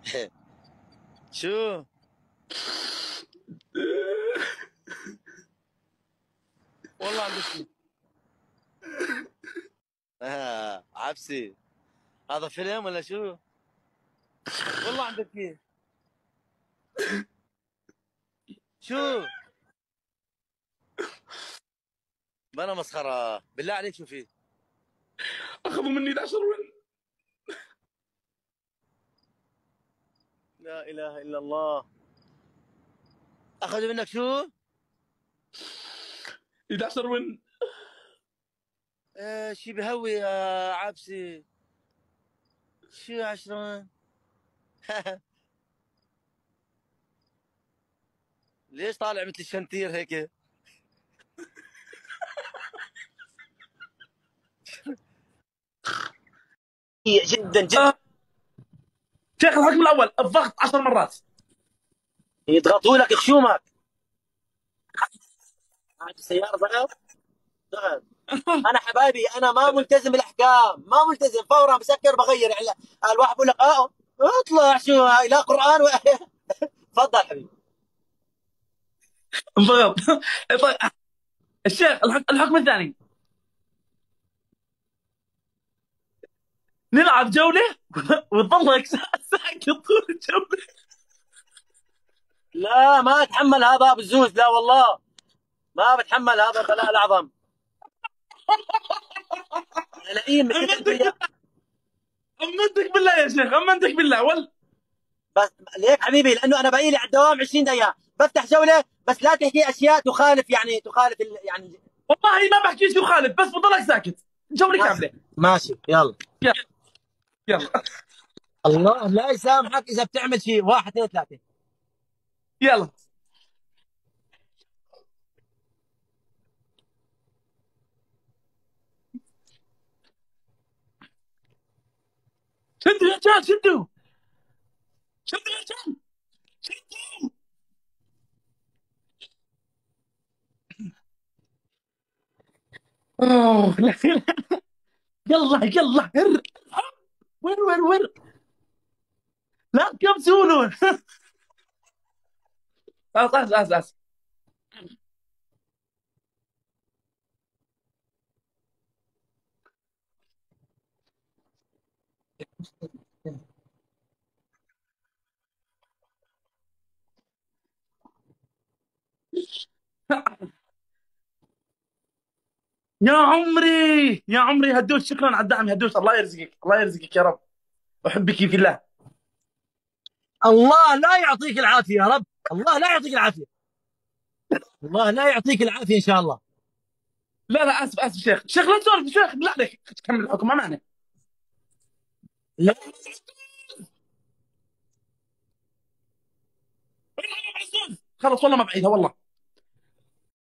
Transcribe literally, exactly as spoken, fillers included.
شو؟ والله عندك شيء. آه عبسي، هذا فيلم ولا شو؟ والله عندك شيء. شو؟ بلا مسخرة، بالله عليك شو في؟ اخذوا مني احد عشر ون. لا اله الا الله. اخذوا منك شو؟ احد عشر ون. آه شي بهوي يا عبسي. شو عشرون؟ ليش طالع مثل الشنتير هيك؟ جدا جدا. آه. شيخ الحكم الاول الضغط عشر مرات. يضغطوا لك خشومك. هاي السيارة ضغط ضغط. انا حبايبي انا ما ملتزم بالاحكام، ما ملتزم، فورا بسكر بغير يعني. الواحد بقول لك اه اطلع شو هاي لا قران و... تفضل حبيبي. انضغط. طيب الشيخ الحكم الثاني، نلعب جوله وتظلك ساكت طول الجوله. لا ما اتحمل هذا ابو الزوز، لا والله ما بتحمل هذا البلاء الاعظم. لئيم متفق انت امنتك وياه. بالله، امنتك بالله يا شيخ، امنتك بالله وال بس ليك حبيبي لانه انا باقي لي على الدوام عشرين دقيقه بفتح جوله، بس لا تحكي اشياء تخالف يعني تخالف ال... يعني. والله ما بحكي شيء خالد، بس بضلك ساكت جوله ماشي كامله. ماشي يلا. يلا يلا الله لا يسامحك اذا بتعمل شيء. واحد اثنين ثلاثه. يلا. شدوا يا رجال، شدوا شدوا يا رجال، شدوا. اوه لا لا. يلا يلا هر. وين وين وين. لا تكبسونون. خلاص اسف اسف اسف. يا عمري يا عمري هدوش، شكرا على الدعم هدوش، الله يرزقك الله يرزقك يا رب، احبك في الله. الله لا يعطيك العافيه يا رب. الله لا يعطيك العافيه. الله لا يعطيك العافيه ان شاء الله. لا لا اسف اسف شيخ، شيخ لا تسولف شيخ بالله عليك، كمل الحكم ما معنى. لا خلص والله ما بعيدها والله.